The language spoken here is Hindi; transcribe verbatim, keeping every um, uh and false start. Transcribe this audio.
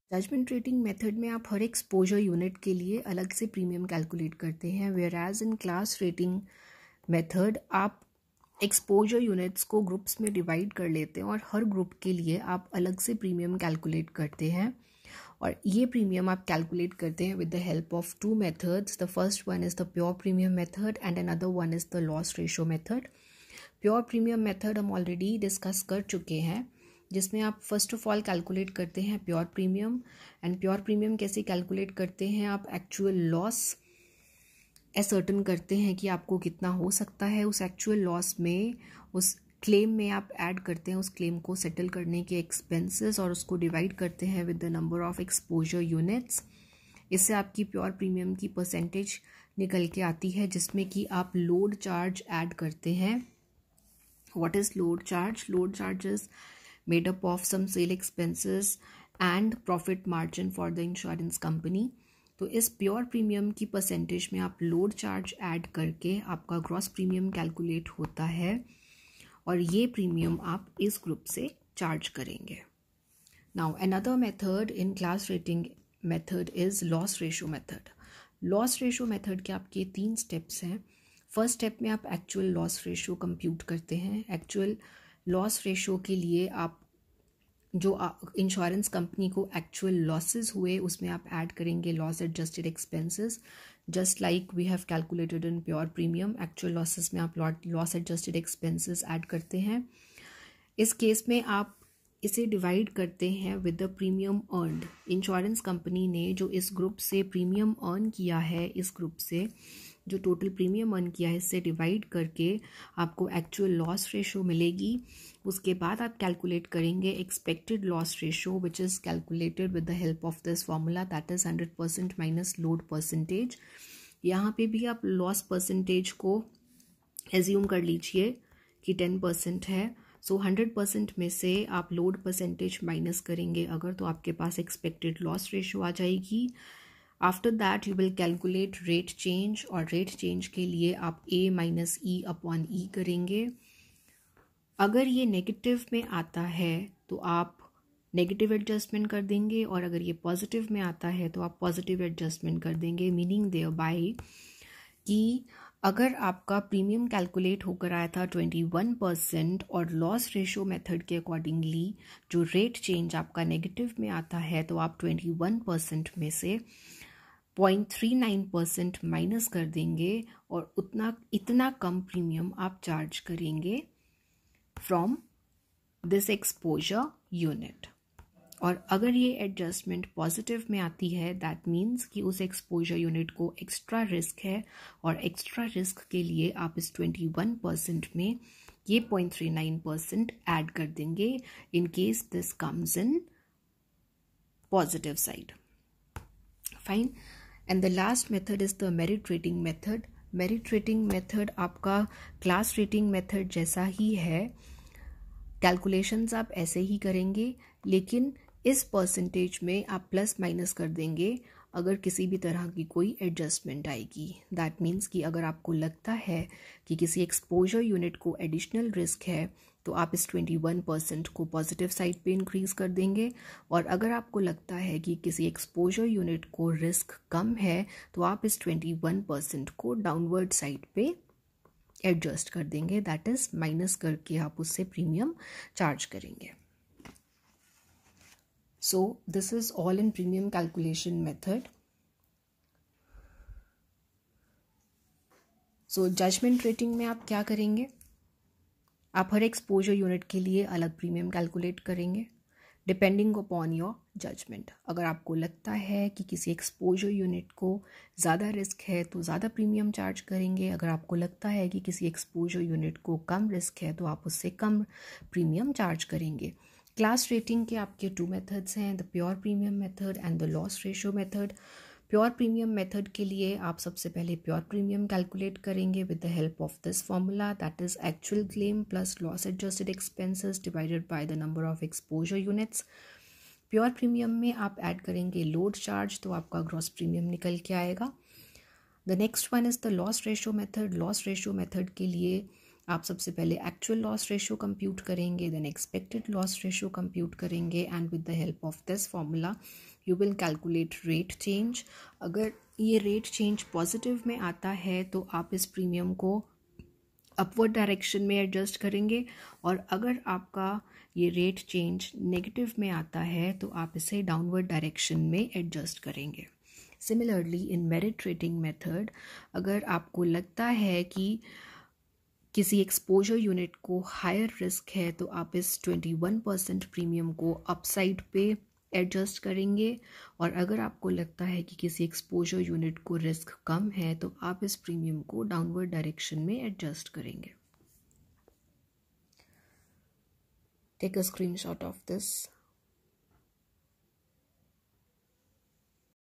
जजमेंट रेटिंग मेथड में आप हर एक्सपोजर यूनिट के लिए अलग से प्रीमियम कैलकुलेट करते हैं, whereas in class rating method आप एक्सपोजर यूनिट्स को ग्रुप्स में डिवाइड कर लेते हैं और हर ग्रुप के लिए आप अलग से प्रीमियम कैलकुलेट करते हैं। और ये प्रीमियम आप कैलकुलेट करते हैं with the help of two methods. The first one is the pure premium method and another one is the loss ratio method. Pure premium method हम ऑलरेडी डिस्कस कर चुके हैं, जिसमें आप फर्स्ट ऑफ ऑल कैलकुलेट करते हैं pure premium. And pure premium कैसे कैलकुलेट करते हैं, आप एक्चुअल लॉस असर्टन करते हैं कि आपको कितना हो सकता है। उस एक्चुअल लॉस में उस क्लेम में आप ऐड करते हैं उस क्लेम को सेटल करने के एक्सपेंसेस और उसको डिवाइड करते हैं with the number of exposure units. इससे आपकी प्योर प्रीमियम की परसेंटेज निकल के आती है, जिसमें कि आप लोड चार्ज ऐड करते हैं। What is load charge? Load charge is made up of some sale expenses and profit margin for the insurance company। तो इस प्योर प्रीमियम की परसेंटेज में आप लोड चार्ज ऐड करके आपका ग्रॉस प्रीमियम कैलकुलेट होता है और ये प्रीमियम आप इस ग्रुप से चार्ज करेंगे। Now another method in class rating method is loss ratio method. Loss ratio method के आपके तीन स्टेप्स हैं। फर्स्ट स्टेप में आप एक्चुअल लॉस रेशो कंप्यूट करते हैं। एक्चुअल लॉस रेशो के लिए आप जो इंश्योरेंस कंपनी को एक्चुअल लॉसेस हुए उसमें आप ऐड करेंगे loss adjusted expenses, just like we have calculated in pure premium. Actual losses में आप लॉस एडजस्टेड एक्सपेंसेस ऐड करते हैं। इस केस में आप इसे डिवाइड करते हैं with the premium earned. Insurance company ने जो इस ग्रुप से प्रीमियम अर्न किया है, इस ग्रुप से जो टोटल प्रीमियम अर्न किया है, इससे डिवाइड करके आपको एक्चुअल लॉस रेशो मिलेगी। उसके बाद आप कैलकुलेट करेंगे expected loss ratio, which is calculated with the help of this formula, that is hundred percent minus load percentage. यहाँ पे भी आप लॉस परसेंटेज को एज्यूम कर लीजिए कि टेन परसेंट है। सो हंड्रेड परसेंट में से आप लोड परसेंटेज माइनस करेंगे अगर, तो आपके पास एक्सपेक्टेड लॉस रेशो आ जाएगी। After that you will calculate rate change, और रेट चेंज के लिए आप ए माइनस ई अपॉन ई करेंगे। अगर ये नेगेटिव में आता है तो आप नेगेटिव एडजस्टमेंट कर देंगे, और अगर ये पॉजिटिव में आता है तो आप पॉजिटिव एडजस्टमेंट कर देंगे। मीनिंग देयर बाय कि अगर आपका प्रीमियम कैलकुलेट होकर आया था ट्वेंटी वन परसेंट और लॉस रेशो मेथड के अकॉर्डिंगली जो रेट चेंज आपका नेगेटिव में आता है, तो आप ट्वेंटी वन परसेंट में से point three nine percent minus कर देंगे और उतना इतना कम प्रीमियम आप चार्ज करेंगे फ्रॉम दिस एक्सपोजर यूनिट। और अगर ये एडजस्टमेंट पॉजिटिव में आती है, दैट मीन्स कि उस एक्सपोजर यूनिट को एक्स्ट्रा रिस्क है, और एक्स्ट्रा रिस्क के लिए आप इस ट्वेंटी वन परसेंट में ये point three nine percent add कर देंगे in case this comes in positive side. Fine. And the last method is the merit rating method. Merit rating method आपका क्लास रेटिंग मेथड जैसा ही है। कैलकुलेशंस आप ऐसे ही करेंगे, लेकिन इस परसेंटेज में आप प्लस माइनस कर देंगे अगर किसी भी तरह की कोई एडजस्टमेंट आएगी। दैट मीन्स कि अगर आपको लगता है कि किसी एक्सपोजर यूनिट को एडिशनल रिस्क है, तो आप इस ट्वेंटी वन परसेंट को पॉजिटिव साइड पे इंक्रीज कर देंगे, और अगर आपको लगता है कि किसी एक्सपोजर यूनिट को रिस्क कम है, तो आप इस ट्वेंटी वन परसेंट को डाउनवर्ड साइड पे एडजस्ट कर देंगे। दैट इज माइनस करके आप उससे प्रीमियम चार्ज करेंगे। So this is all in premium calculation method. So judgement rating में आप क्या करेंगे, आप हर एक्सपोजर यूनिट के लिए अलग प्रीमियम कैलकुलेट करेंगे डिपेंडिंग अपॉन योर जजमेंट। अगर आपको लगता है कि किसी एक्सपोजर यूनिट को ज़्यादा रिस्क है तो ज़्यादा प्रीमियम चार्ज करेंगे। अगर आपको लगता है कि किसी एक्सपोजर यूनिट को कम रिस्क है तो आप उससे कम प्रीमियम चार्ज करेंगे। क्लास रेटिंग के आपके टू मेथड्स हैं, the pure premium method and the loss ratio method. Pure premium method के लिए आप सबसे पहले प्योर प्रीमियम कैलकुलेट करेंगे with the help of this formula, that is actual claim plus loss adjusted expenses divided by the number of exposure units. Pure premium में आप ऐड करेंगे लोड चार्ज, तो आपका ग्रॉस प्रीमियम निकल के आएगा। The next one is the loss ratio method. Loss ratio method के लिए आप सबसे पहले एक्चुअल लॉस रेशो कंप्यूट करेंगे, then expected loss ratio compute करेंगे, and with the help of this formula you will calculate rate change. अगर ये रेट चेंज पॉजिटिव में आता है तो आप इस प्रीमियम को अपवर्ड डायरेक्शन में एडजस्ट करेंगे, और अगर आपका ये रेट चेंज नेगेटिव में आता है तो आप इसे डाउनवर्ड डायरेक्शन में एडजस्ट करेंगे। Similarly in merit rating method, अगर आपको लगता है कि किसी एक्सपोजर यूनिट को हायर रिस्क है तो आप इस ट्वेंटी वन परसेंट प्रीमियम को अपसाइड पे एडजस्ट करेंगे, और अगर आपको लगता है कि किसी एक्सपोजर यूनिट को रिस्क कम है तो आप इस प्रीमियम को डाउनवर्ड डायरेक्शन में एडजस्ट करेंगे। Take a screenshot of this.